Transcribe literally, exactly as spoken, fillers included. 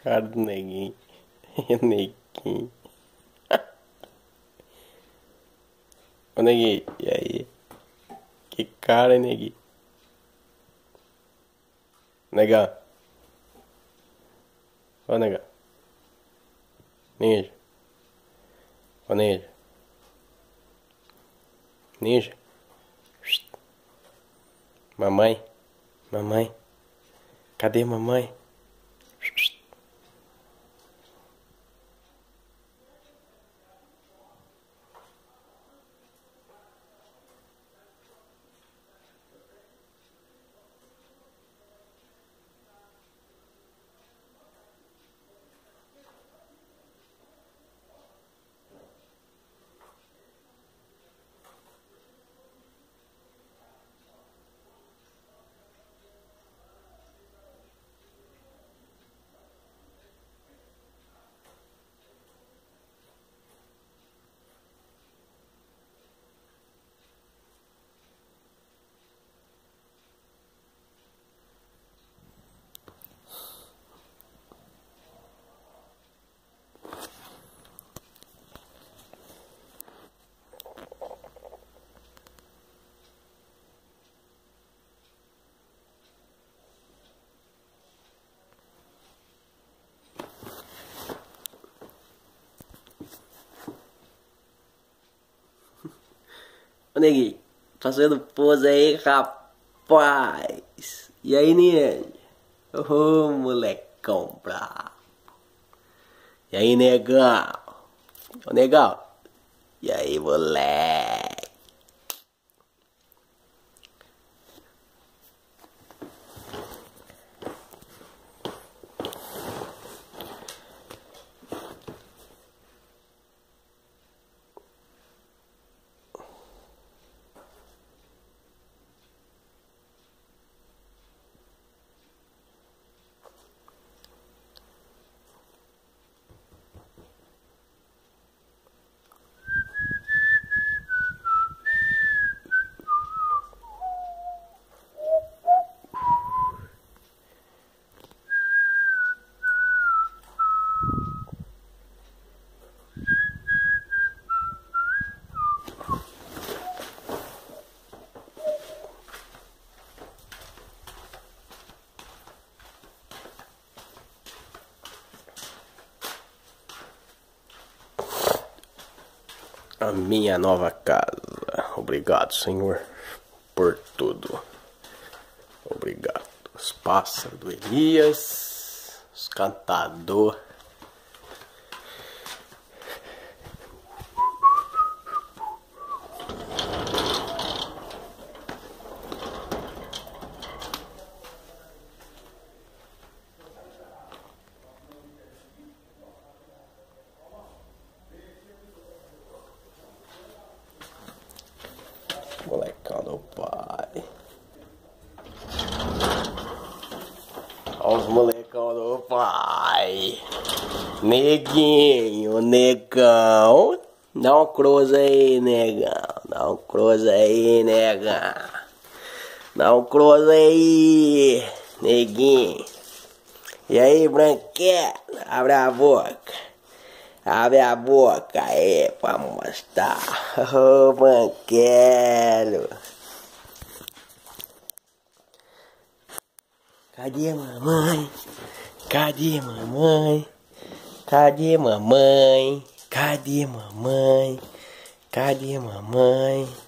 Cara do neguinho. Neguinho. Ô neguinho, e aí? Que cara, hein, neguinho? Negão. Ô negão. Ninja. Ô ninja. Ninja. Mamãe. Mamãe. Cadê mamãe? Ô neguinho, fazendo pose aí, rapaz. E aí, ninja? Ô, molecão brabo. E aí, negão? Ô, negão? E aí, moleque? A minha nova casa. Obrigado, Senhor, por tudo. Obrigado. Os pássaros do Elias, os cantadores. Molecão do pai. Olha os molecão do pai. Neguinho, negão. Dá um cruza aí, negão. Dá um cruza aí, negão. Dá um cruza aí, neguinho. E aí, branquelo? Abre a boca. Abre a boca aí pra mostrar. Ô, oh, banquero. Cadê mamãe? Cadê mamãe? Cadê mamãe? Cadê mamãe? Cadê mamãe?